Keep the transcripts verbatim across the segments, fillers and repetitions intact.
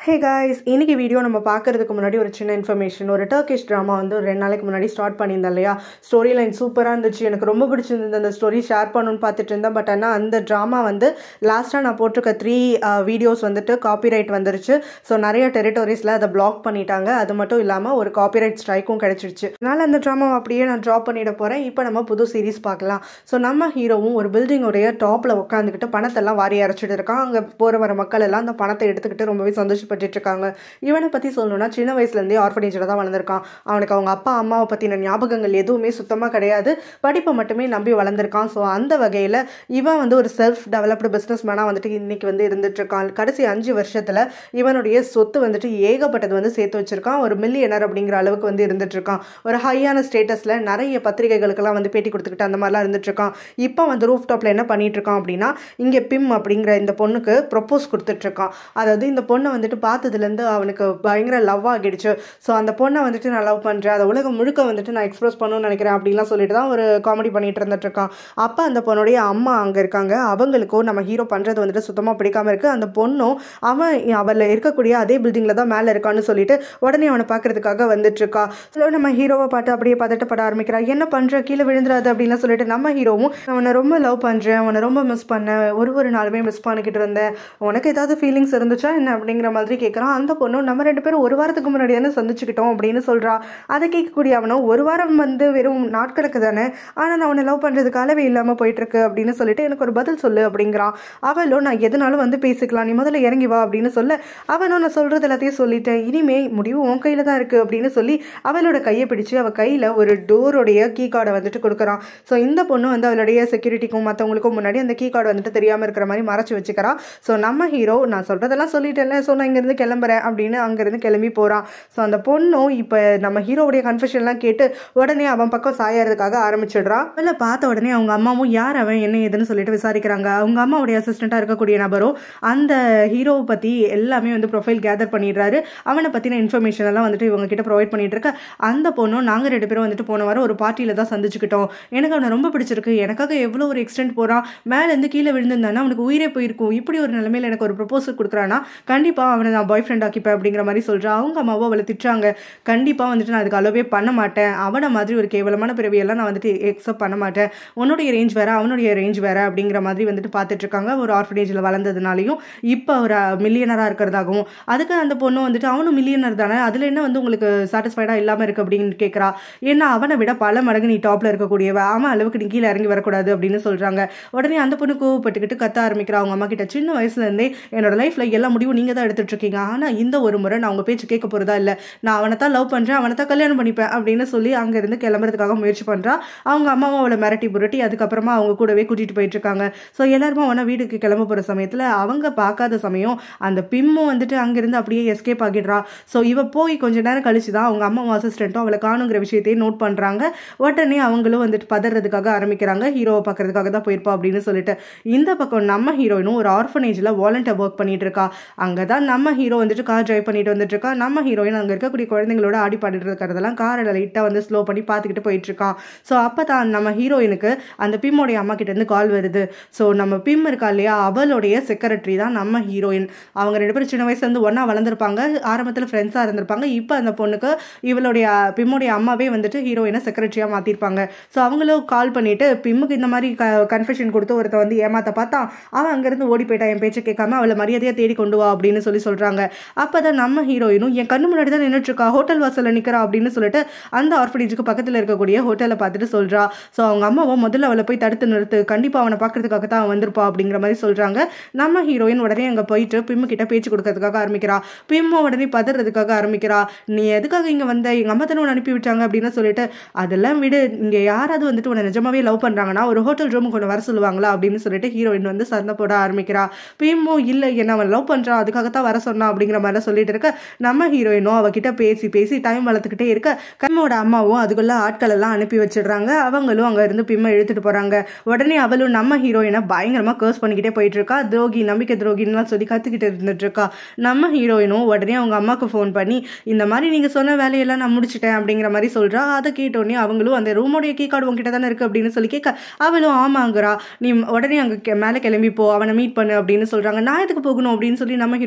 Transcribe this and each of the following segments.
Hey guys, இன்னைக்கு video நம்ம பார்க்கிறதுக்கு முன்னாடி ஒரு சின்ன இன்ஃபர்மேஷன். ஒரு டர்க்கிஷ் ட்ராமா வந்து ஒரு ரெண்டு நாளைக்கு முன்னாடி ஸ்டார்ட் பண்ணியிருந்தேன் இல்லையா. ஸ்டோரி லைன் சூப்பராக இருந்துச்சு, எனக்கு ரொம்ப பிடிச்சிருந்தது. அந்த ஸ்டோரி ஷேர் பண்ணணும்னு பார்த்துட்டு இருந்தேன். பட் ஆனால் அந்த ட்ராமா வந்து லாஸ்ட்டாக நான் போட்டிருக்க த்ரீ வீடியோஸ் வந்துட்டு காப்பிரைட் வந்துருச்சு. ஸோ நிறைய டெரிட்டோரிஸில் அதை பிளாக் பண்ணிட்டாங்க. அது மட்டும் இல்லாமல் ஒரு காப்பிரைட் ஸ்ட்ரைக்கும் கிடைச்சிருச்சு. அதனால் அந்த ட்ராமாவை அப்படியே நான் ட்ராப் பண்ணிட போகிறேன். இப்போ நம்ம புது சீரீஸ் பார்க்கலாம். ஸோ நம்ம ஹீரோவும் ஒரு பில்டிங்கோடைய டாப்பில் உட்காந்துக்கிட்டு பணத்தெல்லாம் வாரி அரைச்சிட்டு இருக்கான். அங்கே போகிற வர மக்கள் எல்லாம் அந்த பணத்தை எடுத்துக்கிட்டு ரொம்பவே சந்தோஷப்பட்டு இருக்காங்க. இவனை பத்தி சொல்லணும்னா சின்ன வயசுல இருந்தே ஆர்ஃபனேஜ்ல தான் வளர்ந்திருக்கான். அவனுக்கு அவங்க அப்பா அம்மாவை பத்தின ஞாபகங்கள் எதுவுமே சுத்தமா கிடையாது. படிப்பை மட்டுமே நம்பி வளர்ந்திருக்கான். ஸோ அந்த வகையில இவன் வந்து ஒரு செல்ஃப் டெவலப்டு பிசினஸ் மேனா வந்துட்டு இன்னைக்கு வந்து இருந்துட்டு இருக்கான். கடைசி அஞ்சு வருஷத்துல இவனுடைய சொத்து வந்துட்டு ஏகப்பட்டது வந்து சேர்த்து வச்சிருக்கான். ஒரு மில்லியனர் அப்படிங்கிற அளவுக்கு வந்து இருந்துட்டு இருக்கான். ஒரு ஹையான ஸ்டேட்டஸ்ல நிறைய பத்திரிகைகளுக்கெல்லாம் வந்து பேட்டி கொடுத்துக்கிட்டு அந்த மாதிரிலாம் இருந்துட்டு இருக்கான். இப்போ வந்து ரூஃப் டாப்ல என்ன பண்ணிட்டு இருக்கான் அப்படின்னா, இங்க பிம் அப்படிங்கிற இந்த பொண்ணுக்கு ப்ரொப்போஸ் கொடுத்துட்டு இருக்கான். அதாவது இந்த பொண்ணை வந்துட்டு பார்த்ததுலேருந்து அவனுக்கு பயங்கர லவ் ஆகிடுச்சு. ஸோ அந்த பொண்ணை வந்துட்டு நான் லவ் பண்ணுறேன், அதை உலகம் முழுக்க வந்துட்டு நான் எக்ஸ்பிரஸ் பண்ணணும்னு நினைக்கிறேன் அப்படின்லாம் சொல்லிட்டு தான் ஒரு காமெடி பண்ணிட்டு இருந்துட்டு இருக்கான். அப்போ அந்த பொண்ணுடைய அம்மா அங்கே இருக்காங்க. அவங்களுக்கும் நம்ம ஹீரோ பண்ணுறது வந்துட்டு சுத்தமாக பிடிக்காம இருக்கு. அந்த பொண்ணும் அவன் அவளில் இருக்கக்கூடிய அதே பில்டிங்கில் தான் மேலே இருக்கான்னு சொல்லிட்டு உடனே அவனை பார்க்கறதுக்காக வந்துட்டு இருக்கா. ஸோ நம்ம ஹீரோவை பார்த்து அப்படியே பதட்டப்பட ஆரம்பிக்கிறா. என்ன பண்ணுற, கீழே விழுந்துடாது அப்படின்லாம் சொல்லிட்டு நம்ம ஹீரோவும் அவனை ரொம்ப லவ் பண்ணுறேன், அவனை ரொம்ப மிஸ் பண்ணேன், ஒரு ஒரு நாளுமே மிஸ் பண்ணிக்கிட்டு இருந்தேன், உனக்கு ஏதாவது ஃபீலிங்ஸ் இருந்துச்சா என்ன அப்படிங்கிற மாதிரி கேட்குறான். அந்த பொண்ணும் நம்ம ரெண்டு பேரும் ஒரு வாரத்துக்கு முன்னாடி தானே சந்திச்சுக்கிட்டோம் அப்படின்னு சொல்றா. அதை கேட்கக்கூடிய அவனும் ஒரு வாரம் வந்து வெறும் நாட்களுக்கு தானே, ஆனால் நான் அவனை லவ் பண்ணுறதுக்கு அளவே இல்லாமல் போயிட்டு இருக்கு அப்படின்னு சொல்லிட்டு எனக்கு ஒரு பதில் சொல்லு அப்படிங்கிறான். அவளும் நான் எதுனாலும் வந்து பேசிக்கலாம், நீ முதல்ல இறங்கி வா அப்படின்னு சொல்ல அவனும் நான் சொல்றது எல்லாத்தையும் சொல்லிட்டேன், இனிமே முடிவு உன் கையில தான் இருக்கு அப்படின்னு சொல்லி அவளோட கையை பிடிச்சு அவ கையில ஒரு டோருடைய கீ கார்டை வந்துட்டு கொடுக்குறான். ஸோ இந்த பொண்ணு வந்து அவளுடைய செக்யூரிட்டிக்கும் மற்றவங்களுக்கும் முன்னாடி அந்த கீ கார்டு வந்துட்டு தெரியாம இருக்கிற மாதிரி மறைச்சு வச்சுக்கிறான். ஸோ நம்ம ஹீரோ நான் சொல்றதெல்லாம் சொல்லிட்டேன்ல, ஸோ நான் இங்கிருந்து கிளம்புறேன் அப்படின்னு அங்கிருந்து கிளம்பி போறான். ஸோ அந்த பொண்ணும் இப்போ நம்ம ஹீரோவுடைய கன்ஃபெஷன்லாம் கேட்டு உடனே அவன் பக்கம் சாயறதுக்காக ஆரம்பிச்சிடுறான். அதில் பார்த்த உடனே அவங்க அம்மாவும் யார் அவன் என்ன ஏதுன்னு சொல்லிட்டு விசாரிக்கிறாங்க. அவங்க அம்மாவுடைய அசிஸ்டண்டா இருக்கக்கூடிய நபரும் அந்த ஹீரோவை பத்தி எல்லாமே வந்து ப்ரொஃபைல் கேதர் பண்ணிடுறாரு. அவனை பத்தின இன்ஃபர்மேஷன் எல்லாம் வந்துட்டு இவங்க கிட்ட ப்ரொவைட் பண்ணிட்டு இருக்க. அந்த பொண்ணும் நாங்கள் ரெண்டு பேரும் வந்துட்டு போன வாரம் ஒரு பார்ட்டியில தான் சந்திச்சுக்கிட்டோம், எனக்கு அவனை ரொம்ப பிடிச்சிருக்கு, எனக்காக எவ்வளோ ஒரு எக்ஸ்டென்ட் போறான், மேலேருந்து கீழே விழுந்திருந்தானா அவனுக்கு உயிரே போயிருக்கும், இப்படி ஒரு நிலைமையில எனக்கு ஒரு ப்ரொபோசல் கொடுக்குறானா கண்டிப்பா அவனை நான் பாய் ஃப்ரெண்ட் ஆக்கிப்பேன் அப்படிங்கிற மாதிரி சொல்றா. அவங்க அம்மாவோ அவளை திட்டுறாங்க. கண்டிப்பா வந்துட்டு நான் அதுக்கு அளவே பண்ண மாட்டேன், அவனை மாதிரி ஒரு கேவலமான பிறவியெல்லாம் நான் வந்துட்டு எக்ஸப்ட் பண்ண மாட்டேன், உன்னுடைய ரேஞ்ச் வேற அவனுடைய ரேஞ்ச் வேற அப்படிங்கிற மாதிரி வந்துட்டு பார்த்துட்டு இருக்காங்க. ஒரு ஆர்ஃபனேஜ்ல வளர்ந்ததுனாலையும் இப்போ ஒரு மில்லியனரா இருக்கிறதாகவும், அதுக்கு அந்த பொண்ணு வந்துட்டு அவனும் மில்லியனர் தானே, அதுல என்ன வந்து உங்களுக்கு சாட்டிஸ்ஃபைடா இல்லாம இருக்கு அப்படின்னு கேட்கறா. ஏன்னா அவனை விட பல மடங்கு நீ டாப்ல இருக்கக்கூடியவ, அவன் அளவுக்கு நீ கீழே இறங்கி வரக்கூடாது அப்படின்னு சொல்றாங்க. உடனே அந்த பொண்ணு கோவப்பட்டுக்கிட்டு கத்த ஆரம்பிக்கிறா அவங்க அம்மா கிட்ட. சின்ன வயசுல இருந்தே என்னோட லைஃப்ல எல்லா முடிவும் நீங்க தான் எடுத்துட்டு இருக்கீங்க, ஆனா இந்த ஒரு முறை நான் உங்க பேச்சு கேட்க போறதா இல்ல, நான் அவனை தான் லவ் பண்றேன், அவனை தான் கல்யாணம் பண்ணிப்பேன் அப்படின்னு சொல்லி அங்க இருந்து கிளம்புறதுக்காக முயற்சி பண்றா. அவங்க அம்மாவும் அவளை மிரட்டி புரட்டி அதுக்கப்புறமா அவங்க கூடவே கூட்டிட்டு போயிட்டு இருக்காங்க. ஸோ எல்லாருமே அவனை வீட்டுக்கு கிளம்ப போற சமயத்துல அவங்க பார்க்காத சமயம் அந்த பிம்மும் வந்துட்டு அங்கிருந்து அப்படியே எஸ்கேப் ஆகிடுறா. ஸோ இவ போய் கொஞ்ச நேரம் கழிச்சுதான் அவங்க அம்மா அசிஸ்டன்ட்டும் அவளை காணுங்கிற விஷயத்தையும் நோட் பண்றாங்க. உடனே அவங்களும் வந்துட்டு பதறதுக்காக ஆரம்பிக்கிறாங்க, ஹீரோவை பார்க்கறதுக்காக தான் போயிருப்பா அப்படின்னு சொல்லிட்டு. இந்த பக்கம் நம்ம ஹீரோயினும் ஒரு ஆர்ஃபனேஜ்ல வாலண்டியர் ஒர்க் பண்ணிட்டு இருக்கா. அங்கதான் நம்ம ஹீரோ வந்துட்டு கார் டிரைவ் பண்ணிட்டு வந்துட்டு இருக்கா. நம்ம ஹீரோயின் அங்க இருக்கக்கூடிய குழந்தைங்களோட ஆடி பாடிட்டு இருக்கிறதெல்லாம் காரை லைட்டா வந்து ஸ்லோ பண்ணி பார்த்துக்கிட்டு போயிட்டு இருக்கான். ஸோ அப்பதான் நம்ம ஹீரோயினுக்கு அந்த பிம்மோடைய அம்மா கிட்ட இருந்து கால் வருது. ஸோ நம்ம பிம் இருக்கா இல்லையா, அவளுடைய செக்ரட்டரி தான் நம்ம ஹீரோயின். அவங்க ரெண்டு பேரும் சின்ன வயசுல இருந்து ஒன்னா வளர்ந்துருப்பாங்க, ஆரம்பத்தில் ஃப்ரெண்ட்ஸா இருந்திருப்பாங்க. இப்போ அந்த பொண்ணுக்கு இவளுடைய பிம்முடைய அம்மாவே வந்துட்டு ஹீரோயினை செக்ரட்டரியா மாத்திருப்பாங்க. ஸோ அவங்களும் கால் பண்ணிட்டு பிம்முக்கு இந்த மாதிரி கன்ஃபெஷன் கொடுத்து ஒருத்த வந்து ஏமாத்த பார்த்தா அவன் அங்கிருந்து ஓடி போயிட்டா, என் பேச்சை கேட்காம அவளை மரியாதையா தேடி கொண்டு வா அப்படின்னு சொல்லி சொல்றாங்க. அப்பதான் நம்ம ஹீரோயினும் என் கண்ணு முன்னாடி தான் நின்றுட்டு இருக்கா, ஹோட்டல் வாசல்ல நிக்கிறா அப்படின்னு சொல்லிட்டு அந்த ஆர்ஃபனேஜுக்கு பக்கத்துல இருக்கக்கூடிய ஹோட்டலை பார்த்துட்டு சொல்றா. ஸோ அவங்க அம்மாவும் முதல்ல அவளை போய் தடுத்து நிறுத்து, கண்டிப்பா அவனை பார்க்கறதுக்காக தான் வந்திருப்பா அப்படிங்கிற மாதிரி சொல்றாங்க. நம்ம ஹீரோயின் உடனே அங்க போயிட்டு பிம்மு கிட்ட பேச்சு கொடுக்கறதுக்காக ஆரம்பிக்கிறா. பிம்மு உடனே பதறதுக்காக ஆரம்பிக்கிறா. நீ எதுக்காக இங்க வந்த, எங்க அம்மா தானே அனுப்பி விட்டாங்க அப்படின்னு சொல்லிட்டு. அதெல்லாம் விடு, இங்க யாராவது வந்துட்டு உன்னை நிஜமாவே லவ் பண்றாங்கன்னா ஒரு ஹோட்டல் ரூமுக்கு கொண்டு வர சொல்லுவாங்களா அப்படின்னு சொல்லிட்டு ஹீரோயின் வந்து சண்டை போட ஆரம்பிக்கிறா. பிம்மு இல்ல என்ன அவன் லவ் பண்றான் அதுக்காகத்தான் வர சொன்னா அப்படிங்கிற மாதிரி சொல்லிட்டு இருக்க. நம்ம ஹீரோயினும் அவகிட்ட பேசி பேசி டைம் வளர்த்துக்கிட்டே இருக்க. பிம்மோட அம்மாவும் அதுக்குள்ள ஆட்கள் எல்லாம் அனுப்பி வச்சிடுறாங்க. அவங்களும் அங்க இருந்து பிம்மை இழுத்துட்டு போறாங்க. உடனே அவளும் நம்ம ஹீரோயினை பயங்கரமா கர்ஸ் பண்ணிக்கிட்டே போயிட்டு இருக்கா. துரோகி, நம்பிக்கை துரோகின்லாம் சொல்லி கத்துக்கிட்டு இருந்துட்டு இருக்கா. நம்ம ஹீரோயினும் உடனே அவங்க அம்மாக்கு ஃபோன் பண்ணி இந்த மாதிரி நீங்க சொன்ன வேலையெல்லாம் நான் முடிச்சிட்டேன் அப்படிங்கிற மாதிரி சொல்றா. அதை கேட்டோடனே அவங்களும் அந்த ரூமோடைய கீ கார்டு உங்ககிட்ட தானே இருக்கு அப்படின்னு சொல்லி கேட்க அவளும் ஆமாங்கிறா. நீ உடனே அங்க மேலே கிளம்பி போ, அவனை மீட் பண்ணு அப்படின்னு சொல்றாங்க. நான் எதுக்கு போகணும் அப்படின்னு சொல்லி நம்ம ஹீரோயின் கொஸ்டின்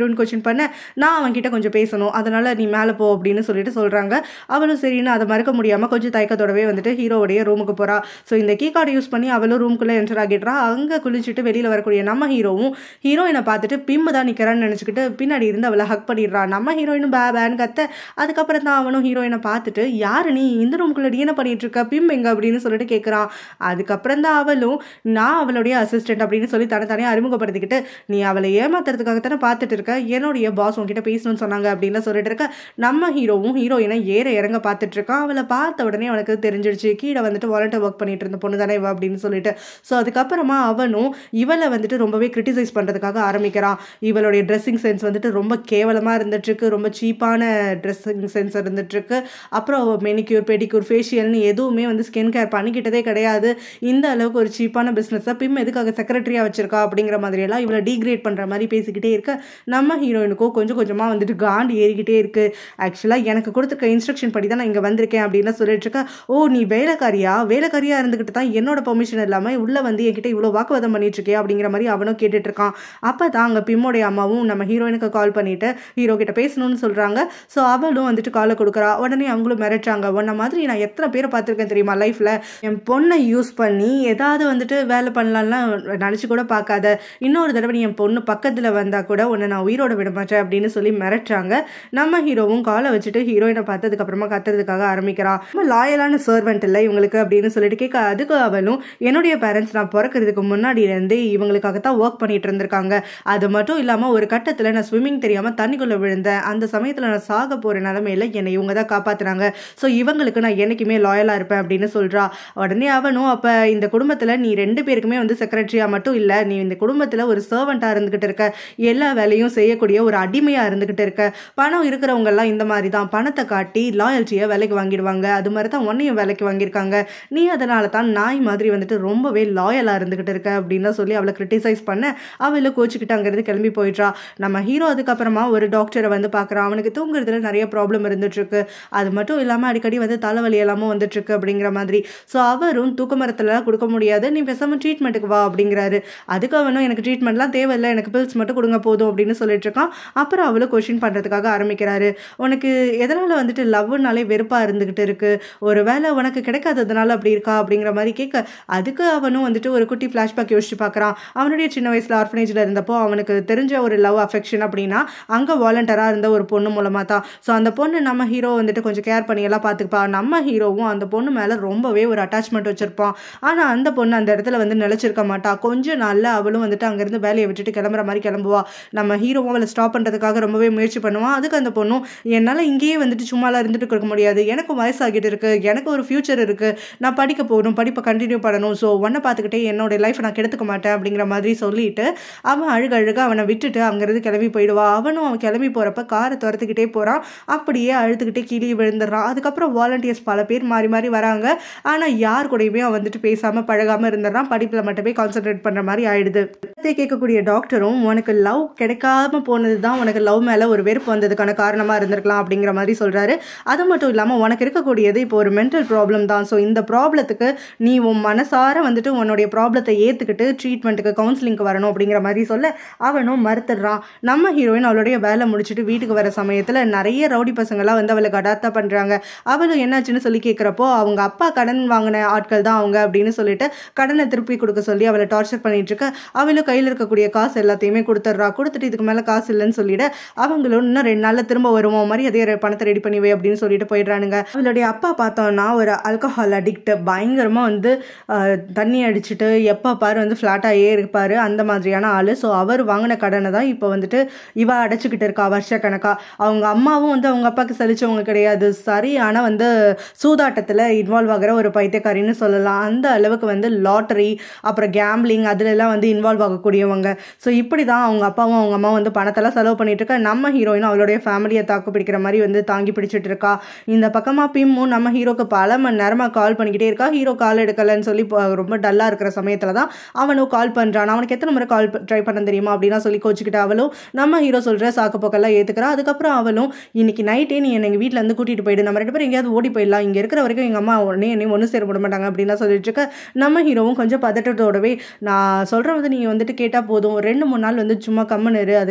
பண்ண நான் அவன்கிட்ட கொஞ்சம் பேசணும், அதனால நீ மேலே போ அப்படின்னு சொல்லிட்டு சொல்கிறாங்க. அவளும் சரின்னு அதை மறக்க முடியாமல் கொஞ்சம் தயக்கத்தோடவே வந்துட்டு ஹீரோவுடைய ரூமுக்கு போகிறா. ஸோ இந்த கீ கார்டு யூஸ் பண்ணி அவளும் ரூமுக்குள்ளே என்டர் ஆகிடுறா. அங்கே குளிச்சுட்டு வெளியில் வரக்கூடிய நம்ம ஹீரோவும் ஹீரோயினை பார்த்துட்டு பிம்பு தான் நிற்கிறான்னு நினச்சிக்கிட்டு பின்னாடி இருந்து அவளை ஹக் பண்ணிடுறா. நம்ம ஹீரோயினும் பே பேன்னு கத்த. அதுக்கப்புறம் தான் அவனும் ஹீரோயினை பார்த்துட்டு யாரு நீ இந்த ரூமுக்குள்ளே என்ன பண்ணிட்டு இருக்க, பிம்பு எங்க அப்படின்னு சொல்லிட்டு கேட்குறான். அதுக்கப்புறம் தான் அவளும் நான் அவளுடைய அசிஸ்டன்ட் அப்படின்னு சொல்லி தனித்தனே அறிமுகப்படுத்திக்கிட்டு நீ அவளை ஏமாத்துறதுக்காக தானே பார்த்துட்டு இருக்க, என்னுடைய பாஸ் உங்ககிட்ட பேசணும்னு சொன்னாங்க அப்படின்னு சொல்லிட்டு இருக்க. நம்ம ஹீரோவும் ஹீரோயினை ஏற இறங்க பார்த்துட்டு இருக்கான். அவளை பார்த்த உடனே அவனுக்கு தெரிஞ்சிடுச்சு கீழே வந்துட்டு வாலண்டியர் ஒர்க் பண்ணிட்டு இருந்த பொண்ணு தானே இவ அப்படின்னு சொல்லிட்டு. ஸோ அதுக்கப்புறமா அவனும் இவளை வந்துட்டு ரொம்பவே கிரிட்டிசைஸ் பண்ணுறதுக்காக ஆரம்பிக்கிறான். இவளுடைய ட்ரெஸ்ஸிங் சென்ஸ் வந்துட்டு ரொம்ப கேவலமாக இருந்துட்டு இருக்கு, ரொம்ப சீப்பான ட்ரெஸ்ஸிங் சென்ஸ் இருந்துட்டு இருக்கு. அப்புறம் மெனிக்யூர் பெடிக்யூர் ஃபேஷியல்னு எதுவுமே வந்து ஸ்கின் கேர் பண்ணிக்கிட்டதே கிடையாது. இந்த அளவுக்கு ஒரு சீப்பான பிஸ்னஸை பிம் எதுக்காக செக்ரட்டரியாக வச்சிருக்கா அப்படிங்கிற மாதிரியெல்லாம் இவளை டீக்ரேட் பண்ணுற மாதிரி பேசிக்கிட்டே இருக்க நம்ம ஹீரோயினுக்கும் கொஞ்சம் கொஞ்சமாக வந்துட்டு காண்டு ஏறிக்கிட்டே இருக்கு. ஆக்சுவலாக எனக்கு கொடுத்துருக்க இன்ஸ்ட்ரக்ஷன் படி தான் நான் இங்கே வந்திருக்கேன் அப்படின்னு சொல்லிட்டு இருக்கேன். ஓ நீ வேலைக்காரியா வேலைக்காரியாக இருந்துக்கிட்டு தான் என்னோட பெர்மிஷன் இல்லாமல் உள்ளே வந்து என்கிட்ட இவ்வளோ வாக்குவாதம் பண்ணிட்டு இருக்கே அப்படிங்கிற மாதிரி அவனும் கேட்டுட்டு இருக்கான். அப்போ தான் அங்கே பிம்மோடைய அம்மாவும் நம்ம ஹீரோயினுக்கு கால் பண்ணிட்டு ஹீரோ கிட்ட பேசணும்னு சொல்கிறாங்க. ஸோ அவளும் வந்துட்டு காலை கொடுக்குறா. உடனே அவங்களும் மிரட்டாங்க. உன்ன மாதிரி நான் எத்தனை பேரை பார்த்துருக்கேன் தெரியுமா லைஃப்பில், என் பொண்ணை யூஸ் பண்ணி ஏதாவது வந்துட்டு வேலை பண்ணலாம்லாம் நினச்சி கூட பார்க்காத, இன்னொரு தடவை நீ என் பொண்ணு பக்கத்தில் வந்தால் கூட உன்னை நான் உயிரோட விட மாட்டேன் அப்படின்னு சொல்லி மிரட்டுறாங்க. நம்ம ஹீரோவும் காலை வச்சுட்டு ஹீரோயினை பார்த்ததுக்கப்புறமா கத்துறதுக்காக ஆரம்பிக்கிறான். நம்ம லாயலான சர்வெண்ட் இல்லை இவங்களுக்கு அப்படின்னு சொல்லிட்டு கேட்க. அதுக்கு அவளும் என்னுடைய பேரண்ட்ஸ் நான் பிறக்கிறதுக்கு முன்னாடியிலேருந்தே இவங்களுக்காக தான் ஒர்க் பண்ணிட்டு இருந்திருக்காங்க. அது மட்டும் இல்லாமல் ஒரு கட்டத்தில் நான் ஸ்விம்மிங் தெரியாமல் தண்ணிக்குள்ளே விழுந்தேன். அந்த சமயத்தில் நான் சாக போகிற நிலமையில என்னை இவங்க தான் காப்பாற்றுறாங்க. ஸோ இவங்களுக்கு நான் என்றைக்குமே லாயலாக இருப்பேன் அப்படின்னு சொல்கிறா. உடனே அவனும் அப்போ இந்த குடும்பத்தில் நீ ரெண்டு பேருக்குமே வந்து செக்ரட்டரியாக மட்டும் இல்லை, நீ இந்த குடும்பத்தில் ஒரு சர்வெண்ட்டாக இருந்துகிட்டு இருக்க, எல்லா வேலையும் செய்யக்கூடிய ஒரு அடிமையாக இருந்துகிட்டு இருக்க. பணம் இருக்கிறவங்கெல்லாம் இந்த மாதிரி தான், பணத்தை காட்டி லாயல்ட்டியை வேலைக்கு வாங்கிடுவாங்க. அது மாதிரி தான் உன்னையும் வேலைக்கு வாங்கியிருக்காங்க. நீ அதனால தான் நாய் மாதிரி வந்துட்டு ரொம்பவே லாயலாக இருந்துகிட்டு இருக்க அப்படின்னு சொல்லி அவளை கிரிட்டிசைஸ் பண்ண அவளை கோச்சிக்கிட்டு அங்கேருந்து கிளம்பி போயிடுறா. நம்ம ஹீரோ அதுக்கப்புறமா ஒரு டாக்டரை வந்து பார்க்குறான். அவனுக்கு தூங்குறதுல நிறைய ப்ராப்ளம் இருந்துட்டு இருக்கு. அது மட்டும் இல்லாமல் அடிக்கடி வந்து தலைவலி எல்லாமும் வந்துட்டு இருக்கு அப்படிங்கிற மாதிரி. ஸோ அவரும் தூக்க மரத்துலலாம் கொடுக்க முடியாது, நீ பேசாமல் ட்ரீட்மெண்ட்டுக்கு வா அப்படிங்கிறாரு. அதுக்கு அவனும் எனக்கு ட்ரீட்மெண்ட்லாம் தேவையில்லை, எனக்கு பில்ஸ் மட்டும் கொடுங்க போதும் அப்படின்னு சொல்லிட்டு இருக்கான். அப்புறம் அவளும் கொஷின் பண்ணுறதுக்காக ஆரம்பிக்கிறாரு. உனக்கு எதனால் வந்துட்டு லவ்னாலே வெறுப்பாக இருந்துகிட்டு இருக்கு, ஒரு வேலை உனக்கு கிடைக்காததுனால அப்படி இருக்கா அப்படிங்கிற மாதிரி கேட்க. அதுக்கு அவனும் வந்துட்டு ஒரு குட்டி ஃப்ளாஷ்பேக் யோசிச்சு பார்க்குறான். அவனுடைய சின்ன வயசில் ஆர்ஃபனேஜில் இருந்தப்போ அவனுக்கு தெரிஞ்ச ஒரு லவ் அஃபெக்ஷன் அப்படின்னா அங்கே வாலண்டியராக இருந்த ஒரு பொண்ணு மூலமாக தான். ஸோ அந்த பொண்ணு நம்ம ஹீரோ வந்துட்டு கொஞ்சம் கேர் பண்ணி எல்லாம் பார்த்துப்பா. நம்ம ஹீரோவும் அந்த பொண்ணு மேலே ரொம்பவே ஒரு அட்டாச்மெண்ட் வச்சிருப்பான். ஆனால் அந்த பொண்ணு அந்த இடத்துல வந்து நிலச்சிருக்க மாட்டா. கொஞ்சம் நாளில் அவளும் வந்துட்டு அங்கேருந்து வேலையை விட்டுட்டு கிளம்புற மாதிரி கிளம்புவா. நம்ம ஹீரோவும் அவளை ஸ்டாப் பண்ணுறதுக்காக ரொம்பவே முயற்சி பண்ணுவான். அதுக்கு அந்த பொண்ணும் என்னால் இங்கேயே வந்துட்டு சும்மாலாம் இருந்துட்டு இருக்க முடியாது, எனக்கும் வயசாகிட்டு இருக்கு, எனக்கு ஒரு ஃபியூச்சர் இருக்குது, நான் படிக்க போகணும், படிப்பை கண்டினியூ பண்ணணும், ஸோ ஒன்றை பார்த்துக்கிட்டே என்னோட லைஃப்பை நான் கெடுத்துக்க மாட்டேன் அப்படிங்கிற மாதிரி சொல்லிட்டு அவன் அழுக அழுக அவனை விட்டுட்டு அங்கேருந்து கிளம்பி போயிடுவா. அவனும் அவன் கிளம்பி போகிறப்ப காரை துரத்துக்கிட்டே போகிறான். அப்படியே அழுதுகிட்டே கீழே விழுந்துடுறான். அதுக்கப்புறம் வாலண்டியர்ஸ் பல பேர் மாறி மாறி வராங்க. ஆனால் யார் கூடயுமே அவன் வந்துட்டு பேசாமல் பழகாமல் இருந்துடுறான். படிப்பில் மட்டுமே கான்சென்ட்ரேட் பண்ணுற மாதிரி ஆயிடுது. கேட்கக்கூடிய டாக்டரும் உனக்கு லவ் கிடைக்காம போனது தான் உனக்கு லவ் மேலே ஒரு வெறுப்பு வந்ததுக்கான காரணமாக இருந்திருக்கலாம் அப்படிங்கிற மாதிரி சொல்கிறாரு. அது மட்டும் இல்லாமல் உனக்கு இருக்கக்கூடியது இப்போ ஒரு மென்டல் ப்ராப்ளம் தான். ஸோ இந்த ப்ராப்ளத்துக்கு நீ உன் மனசார வந்துட்டு உன்னுடைய ப்ராப்ளத்தை ஏற்றுக்கிட்டு ட்ரீட்மெண்ட்டுக்கு கவுன்சிலிங்க்கு வரணும் அப்படிங்கிற மாதிரி சொல்ல அவனும் மறுத்துடுறான். நம்ம ஹீரோயின் அவளுடைய வேலை முடிச்சுட்டு வீட்டுக்கு வர சமயத்தில் நிறைய ரவுடி பசங்களாம் வந்து அவளுக்கு அடாப்டா பண்ணுறாங்க. அவளும் என்னாச்சுன்னு சொல்லி கேட்குறப்போ அவங்க அப்பா கடன் வாங்கின ஆட்கள் தான் அவங்க அப்படின்னு சொல்லிட்டு கடனை திருப்பி கொடுக்க சொல்லி அவளை டார்ச்சர் பண்ணிட்டு இருக்க. அவளும் கையில் இருக்கக்கூடிய காசு எல்லாத்தையுமே கொடுத்துட்றா. கொடுத்துட்டு இதுக்கு மேலே காசு இல்லைன்னு சொல்லிட அவங்களும் இன்னும் ரெண்டு நாளில் திரும்ப வருவோம் மாதிரி அதே பணத்தை ரெடி பண்ணிவே அப்படின்னு சொல்லிட்டு போயிடுறானுங்க. அவளுடைய அப்பா பார்த்தோம்னா ஒரு ஆல்கஹால் அடிக்ட், பயங்கரமாக வந்து தண்ணி அடிச்சுட்டு எப்போ பாரு வந்து ஃப்ளாட்டாகவே இருப்பார், அந்த மாதிரியான ஆள். ஸோ அவர் வாங்கின கடனை தான் இப்போ வந்துட்டு இவ அடைச்சிக்கிட்டு இருக்கா வருஷ கணக்கா. அவங்க அம்மாவும் வந்து அவங்க அப்பாவுக்கு சலிச்சவங்க கிடையாது, சரியான வந்து சூதாட்டத்தில் இன்வால்வ் ஆகிற ஒரு பைத்தியக்காரின்னு சொல்லலாம். அந்த அளவுக்கு வந்து லாட்டரி அப்புறம் கேம்பிளிங் அதுலலாம் வந்து இன்வால்வ் ஆகக்கூடியவங்க. ஸோ இப்படி தான் அவங்க அப்பாவும் அவங்க அம்மாவும் வந்து பணத்தெல்லாம் செலவு பண்ணிட்டு இருக்கா. நம்ம ஹீரோயினும் அவளுடைய ஃபேமிலியை தாக்கு பிடிக்கிற மாதிரி வந்து தாங்கி பிடிச்சிட்டு இருக்கா. இந்த பக்கமாக பிம்மும் நம்ம ஹீரோக்கு பல மணி நேரமாக கால் பண்ணிக்கிட்டே இருக்கா. ஹீரோ கால் எடுக்கலன்னு சொல்லி ரொம்ப டல்லாக இருக்கிற சமயத்தில் தான் அவனும் கால் பண்ணுறான். அவனுக்கு எத்தனை முறை கால் ட்ரை பண்ண தெரியுமா அப்படின்னா சொல்லி கோச்சிக்கிட்டு அவளும் நம்ம ஹீரோ சொல்கிற சாக்கு போக்கெல்லாம் ஏற்றுக்கிறா. அதுக்கப்புறம் அவளும் இன்னைக்கு நைட்டே நீ என்னை எங்கள் வீட்டில் வந்து கூட்டிகிட்டு போயிடு, நம்ம ரெண்டு பேரும் எங்கேயாவது ஓடி போயிடலாம், இங்கே இருக்கிற வரைக்கும் எங்கள் அம்மா உடனே என்னை ஒன்று சேர விட மாட்டாங்க அப்படின்னா சொல்லிட்டு இருக்க. நம்ம ஹீரோவும் கொஞ்சம் பதட்டத்தோடவே நான் சொல்கிற வந்து நீங்கள் வந்துட்டு கேட்டால் போதும், ரெண்டு மூணு நாள் வந்து சும்மா கம்மனு, அதுக்கப்புறமா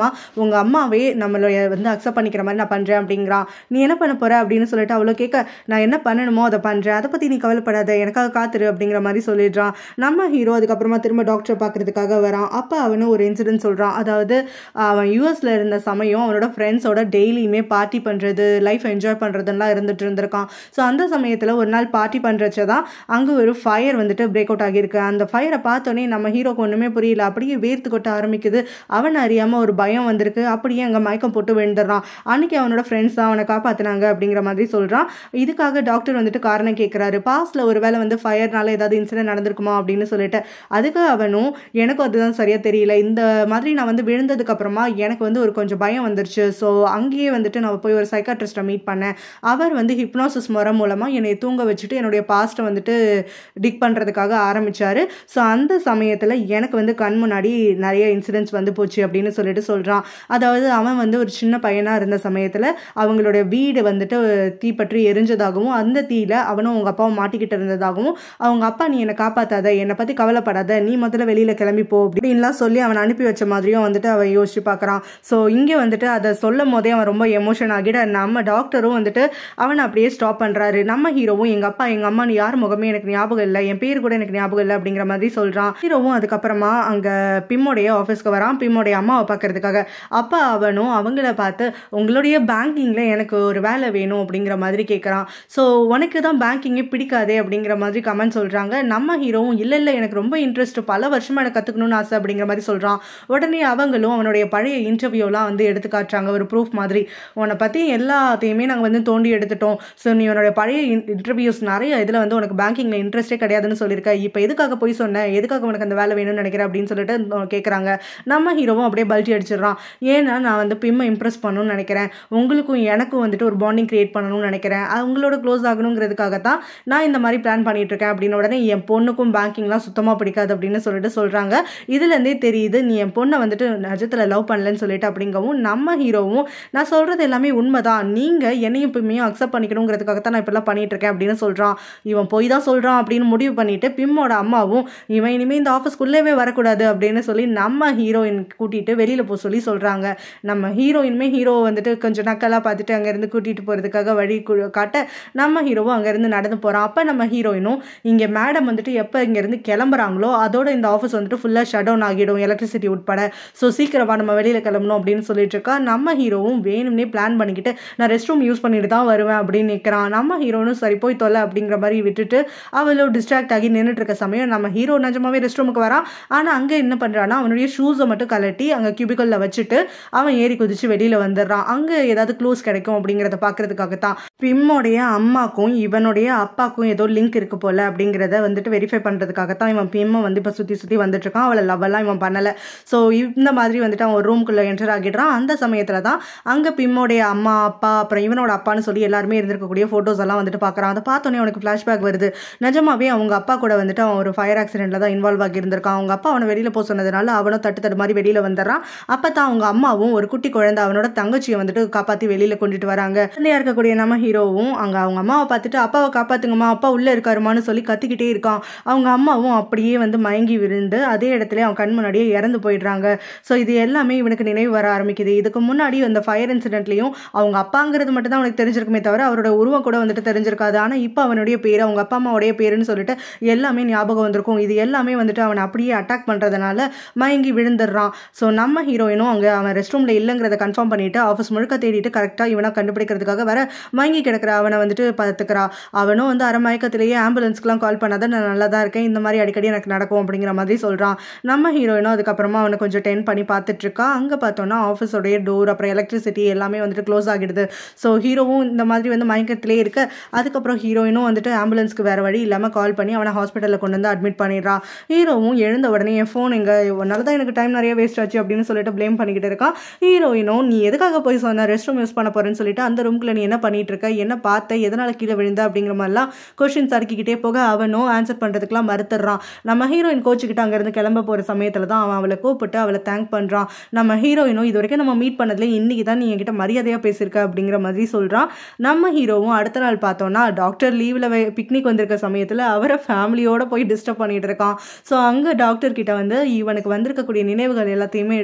அதுக்கப்புறமா உங்கள் அம்மாவே நம்மளை வந்து அக்செப்ட் பண்ணிக்கிற மாதிரி நான் பண்ணுறேன் அப்படிங்கிறான். நீ என்ன பண்ண போகிற அப்படின்னு சொல்லிட்டு அவ்வளோ கேட்க, நான் என்ன பண்ணணுமோ அதை பண்ணுறேன், அதை பற்றி நீ கவலைப்படாத, எனக்காக காத்துரு அப்படிங்கிற மாதிரி சொல்லிடுறான். நம்ம ஹீரோ அதுக்கப்புறமா திரும்ப டாக்டர் பார்க்கறதுக்காக வரான். அப்போ அவனு ஒரு இன்சிடென்ட் சொல்கிறான். அதாவது அவன் யூஎஸில் இருந்த சமயம் அவனோட ஃப்ரெண்ட்ஸோட டெய்லியுமே பார்ட்டி பண்ணுறது, லைஃப் என்ஜாய் பண்ணுறதுலாம் இருந்துட்டு இருந்திருக்கான். ஸோ அந்த சமயத்தில் ஒரு நாள் பார்ட்டி பண்ணுறச்ச தான் அங்கே ஒரு ஃபயர் வந்துட்டு பிரேக் அவுட் ஆகியிருக்கு. அந்த ஃபயரை பார்த்தோன்னே நம்ம ஹீரோக்கு ஒன்றுமே புரியல, அப்படியே வேர்த்து கொட்ட ஆரம்பிக்குது. அவன் அறியாமல் ஒரு பயம் வந்திருக்கு, அப்படியே அங்கே மயக்கம் போட்டு விழுந்துடுறான். அன்னைக்கு அவனோட ஃப்ரெண்ட்ஸ் தான் அவனை காப்பாற்றினாங்க அப்படிங்கிற மாதிரி சொல்கிறான். இதுக்காக டாக்டர் வந்துட்டு காரணம் கேட்குறாரு. பாஸ்டில் ஒரு வேளை வந்து ஃபயர்னால ஏதாவது இன்சிடென்ட் நடந்திருக்குமா அப்படின்னு சொல்லிட்டு. அதுக்கு அவனும் எனக்கும் அதுதான் சரியாக தெரியல, இந்த மாதிரி நான் வந்து விழுந்ததுக்கு அப்புறமா எனக்கு வந்து ஒரு கொஞ்சம் பயம் வந்துருச்சு. ஸோ அங்கேயே வந்துட்டு நான் போய் ஒரு சைக்காட்ரிஸ்ட்டை மீட் பண்ணேன். அவர் வந்து ஹிப்னாசிஸ் முறை மூலமாக என்னை தூங்க வச்சுட்டு என்னுடைய பாஸ்ட்டை வந்துட்டு டிக் பண்ணுறதுக்காக ஆரம்பித்தார். ஸோ அந்த சமயத்தில் எனக்கு வந்து கண் முன்னாடி நிறைய இன்சிடென்ட்ஸ் வந்து போச்சு அப்படின்னு சொல்லிட்டு சொல்கிறான். அதாவது அவன் வந்து ஒரு சின்ன பையனாக இருந்த சமயத்தில் அவங்களுடைய வீடு வந்துட்டு தீப்பற்றி எரிஞ்சதாகவும் அந்த தீயில அவனும் அவங்க அப்பாவும் மாட்டிக்கிட்டு இருந்ததாகவும், அவங்க அப்பா நீ என்னை காப்பாற்றாத, என்னை பற்றி கவலைப்படாத, நீ முதல்ல வெளியில் கிளம்பிப்போ அப்படின்லாம் சொல்லி அவன் அனுப்பி வச்ச மாதிரியும் வந்துட்டு அவன் யோசிச்சு பார்க்குறான். ஸோ இங்கே வந்துட்டு அதை சொல்லும் போதே அவன் ரொம்ப எமோஷன் ஆகிட நம்ம டாக்டரும் வந்துட்டு அவனை அப்படியே ஸ்டாப் பண்ணுறாரு. நம்ம ஹீரோவும் எங்கள் அப்பா எங்கள் அம்மா யார் முகமே எனக்கு ஞாபகம் இல்லை, என் பேர் கூட எனக்கு ஞாபகம் இல்லை அப்படிங்கிற மாதிரி சொல்கிறான். ஹீரோவும் அதுக்கப்புறமா அங்கே பிம்மோடைய ஆஃபீஸ்க்கு வரான், பிம்மோடைய அம்மாவை பார்க்கறதுக்காக. அப்போ அவனும் அவங்கள பார்த்து உங்களுடைய பேங்கிங்கில் எனக்கு ஒரு வேலை வேணும் அப்படிங்கிற மாதிரி கேட்குறான். ஸோ உனக்கு தான் பேங்கிங்கே பிடிக்காதே அப்படிங்கிற மாதிரி கமெண்ட் சொல்கிறாங்க. நம்ம ஹீரோவும் இல்லை இல்லை எனக்கு ரொம்ப இன்ட்ரெஸ்ட், பல வருஷமாக எனக்கு கற்றுக்கணும்னு ஆசை அப்படிங்கிற மாதிரி சொல்கிறான். உடனே அவங்களும் அவனுடைய பழைய இன்டர்வியூலாம் வந்து எடுத்து காட்டுறாங்க, ஒரு ப்ரூஃப் மாதிரி. உன்னை பற்றி எல்லாத்தையுமே நாங்கள் வந்து தோண்டி எடுத்துட்டோம். ஸோ நீ உன்னோட பழைய இன்டர்வியூஸ் நிறைய இதில் வந்து உனக்கு பேங்கிங்கில் இன்ட்ரெஸ்டே கிடையாதுன்னு சொல்லியிருக்க, இப்போ எதுக்காக போய் சொன்னேன், எதுக்காக உனக்கு அந்த வேலை வேணும்னு நினைக்கிறேன் அப்படின்னு சொல்லிட்டு கேட்குறாங்க. நம்ம ஹீரோவும் அப்படியே பல்ட்டி அடிச்சிடறான். ஏன்னா நான் வந்து பிம்மை இம்ப்ரெஸ் பண்ணணும்னு நினைக்கிறேன், உங்களுக்கும் எனக்கும் வந்துட்டு ஒரு பாண்டிங் கிரியேட் பண்ணணும்னு நினைக்கிறேன், அவங்களோட க்ளோஸ் ஆகணுங்கிறதுக்காக தான் நான் இந்த மாதிரி பிளான் பண்ணிட்டு இருக்கேன் அப்படின்னு. உடனே என் பொண்ணுக்கும் பேங்கிங்லாம் சுத்தமாக பிடிக்காது அப்படின்னு சொல்லிட்டு சொல்கிறாங்க. இதுலேருந்தே தெரியுது நீ என் பொண்ணை வந்துட்டு நிஜத்தில் லவ் பண்ணலன்னு சொல்லிட்டு அப்படிங்கவும், நம்ம ஹீரோவும் நான் சொல்கிறது எல்லாமே உண்மைதான், நீங்கள் என்னையும் பிம்மையும் அக்செப்ட் பண்ணிக்கணுங்கிறதுக்காக தான் நான் இப்பெல்லாம் பண்ணிட்டு இருக்கேன் அப்படின்னு சொல்கிறான். இவன் போய் தான் சொல்கிறான் அப்படின்னு முடிவு பண்ணிட்டு பிம்மோட அம்மாவும் இவன் இனிமேல் இந்த ஆஃபீஸ்க்குள்ளேவே வரக்கூடாது அப்படின்னு சொல்லி நம்ம ஹீரோயின் கூட்டிகிட்டு வெளியில் போக சொல்லி சொல்கிறாங்க. நம்ம ஹீரோயினுமே ஹீரோவை வந்துட்டு கொஞ்சம் நக்கலாக பார்த்துட்டு அங்கேருந்து கூட்டிகிட்டு போகிறதுக்காக வழி காட்ட நம்ம ஹீரோவும் அங்கேருந்து நடந்து போகிறான். அப்போ நம்ம ஹீரோயினும் இங்கே மேடம் வந்துட்டு எப்போ இங்கேருந்து கிளம்புறாங்களோ அதோட இந்த ஆஃபீஸ் வந்துட்டு ஃபுல்லாக ஷட் டவுன் ஆகிடும், எலக்ட்ரிசிட்டி உட்பட. ஸோ சீக்கிரமா நம்ம வெளியில் கிளம்பணும் அப்படின்னு சொல்லிட்டு இருக்கா. நம்ம ஹீரோவும் வேணும்னே பிளான் பண்ணிக்கிட்டு நான் ரெஸ்ட் ரூம் யூஸ் பண்ணிட்டு தான் வருவேன் அப்படின்னு நிற்கிறான். நம்ம ஹீரோனும் சரி போய் தொலை அப்படிங்கிற மாதிரி விட்டுட்டு அவளோ டிஸ்ட்ராக்ட் ஆகி நின்றுட்டு இருக்க சமயம் நம்ம ஹீரோ நிஜமாவே ரெஸ்ட் ரூமுக்கு வரான். ஆனால் அங்கே என்ன பண்ணுறான்னா அவனுடைய ஷூஸை மட்டும் கலட்டி அங்கே கியூபிக்கலில் வச்சுட்டு அவன் ஏறி குதிச்சு வெளியில் வந்துடுறான். அங்கே ஏதாவது க்ளூஸ் கிடைக்கும் அப்படிங்கிறத பார்க்கறதுக்காகத்தான். பிம்முடைய அம்மாக்கும் இவனுடைய அப்பாக்கும் ஏதோ லிங்க் இருக்கு போல அப்படிங்கிறத வந்துட்டு வெரிஃபை பண்ணுறதுக்காகத்தான் இவன் பிம்மை வந்து இப்போ சுற்றி சுற்றி வந்துட்டு இருக்கான். அவளை லவ்வெல்லாம் இவன் பண்ணலை. ஸோ இந்த மாதிரி வந்துட்டு அவன் ஒரு ரூம்குள்ளே என்டர் ஆகிடுறான். அந்த சமயத்தில் தான் அங்கே பிம்முடைய அம்மா அப்பா அப்புறம் இவனோட அப்பான்னு சொல்லி எல்லாருமே இருந்திருக்கக்கூடிய ஃபோட்டோஸ் எல்லாம் வந்துட்டு பார்க்குறான். அதை பார்த்தோன்னே அவனுக்கு ஃப்ளாஷ்பேக் வருது. நிஜமாவே அவங்க அப்பா கூட வந்துட்டு அவன் ஒரு ஃபயர் ஆக்சிடென்ட்டில் தான் இன்வால்வ் ஆகி இருந்திருக்கான். அவங்க அப்பா அவனை வெளியில் போக சொன்னதுனால அவனும் தட்டு தட்டு மாதிரி வெளியில் வந்துடுறான். அப்போ தான் அவங்க அம்மாவும் ஒரு குட்டி குழந்தை அவனோட தங்கச்சியை வந்துட்டு காப்பாற்றி வெளியில் கொண்டுட்டு வராங்க. இல்லையா இருக்கக்கூடிய நம்ம ஹீரோவும் அங்கே அவங்க அம்மாவை பார்த்துட்டு அப்பாவை காப்பாற்றுங்கம்மா, அப்பா உள்ளே இருக்காருமான்னு சொல்லி கத்திக்கிட்டே இருக்கான். அவங்க அம்மாவும் அப்படியே வந்து மயங்கி விழுந்து அதே இடத்துல அவன் கண் முன்னாடியே இறந்து போயிடுறாங்க. ஸோ இது எல்லாமே இவனுக்கு நினைவு வர ஆரம்பிக்குது. இதுக்கு முன்னாடி அந்த ஃபயர் இன்சிடென்ட்லையும் அவங்க அப்பாங்கிறது மட்டும் தான் அவனுக்கு தெரிஞ்சிருக்குமே தவிர அவரோட உருவம் கூட வந்துட்டு தெரிஞ்சிருக்காது. ஆனால் இப்போ அவனுடைய பேர் அவங்க அப்பா அம்மாவுடைய பேருன்னு சொல்லிட்டு எல்லாமே ஞாபகம் வந்திருக்கும். இது எல்லாமே வந்துட்டு அவனை அப்படியே அட்டாக் பண்ணுறதுனால மயங்கி விழுந்துடுறான். ஸோ நம்ம ஹீரோயினும் அங்கே அவன் ரெஸ்ட் ரூமில் இல்லைங்கிறத கன்ஃபார்ம் பண்ணிட்டு ஆஃபீஸ் முழுக்க தேடிட்டு கரெக்டாக இவனை கண்டுபிடிக்கிறதுக்காக வர மயங்கி கிடக்கிற அவனை வந்துட்டு பார்த்துக்கிறா. அவனும் வந்து அரை மயக்கத்திலேயே ஆம்புலன்ஸ்க்குலாம் கால் பண்ணாதான் நான் நல்லா தான் இருக்கேன், இந்த மாதிரி அடிக்கடி எனக்கு நடக்கும் அப்படிங்கிற மாதிரி சொல்கிறான். நம்ம ஹீரோயினும் அதுக்கப்புறமா அவனை கொஞ்சம் டென் பண்ணி பார்த்துட்டு இருக்கா. அங்கே பார்த்தோன்னா ஆஃபீஸோடைய டோர் அப்புறம் எலக்ட்ரிசிட்டி எல்லாமே வந்துட்டு க்ளோஸ் ஆகிடுது. ஸோ ஹீரோவும் இந்த மாதிரி வந்து மயக்கத்திலே இருக்க அதுக்கப்புறம் ஹீரோயினும் வந்துட்டு ஆம்புலன்ஸ்க்கு வேறு வழி இல்லாமல் கால் பண்ணி அவனை ஹாஸ்பிட்டலில் கொண்டு வந்து அட்மிட் பண்ணிடுறான். ஹீரோவும் எழுந்த உடனே என் ஃபோன் எங்கே ஒன்னால தான் எனக்கு டைம் நிறைய வேஸ்ட் ஆச்சு அப்படின்னு சொல்லிட்டு ப்ளேம் பண்ணிக்கிட்டு இருக்கான். ஹீரோயினும் நீ எதுக்காக போய் சொன்ன ரெஸ்ட் ரூம் யூஸ் பண்ண போறேன்னு சொல்லிட்டு அந்த ரூம்குள்ள நீ என்ன பண்ணிட்டு இருக்க, என்ன பார்த்த, எதனால கீழே விழுந்த அப்படிங்கிற மாதிரிலாம் கொஸ்டின்ஸ் அடுக்கிக்கிட்டே போக அவனும் ஆன்சர் பண்ணுறதுக்குலாம் மறுத்துடுறான். நம்ம ஹீரோயின் கோச்சுக்கிட்டு அங்கேருந்து கிளம்ப போகிற சமயத்தில் தான் அவன் அவளை கூப்பிட்டு அவளை தேங்க் பண்ணுறான். நம்ம ஹீரோயினும் இது வரைக்கும் நம்ம மீட் பண்ணதுல இன்னைக்கு தான் நீ என்கிட்ட மரியாதையாக பேசியிருக்க அப்படிங்கிற மாதிரி சொல்கிறான். நம்ம ஹீரோவும் அடுத்த நாள் பார்த்தோன்னா டாக்டர் லீவில் பிக்னிக் வந்திருக்க சமயத்தில் அவரை ஃபேமிலியோட போய் டிஸ்டர்ப் பண்ணிட்டு இருக்கான். ஸோ அங்கே டாக்டர் கிட்ட வந்து இவனுக்கு வந்திருக்கக்கூடிய நினைவுகள் எல்லாத்தையுமே எடுத்து சொல்ல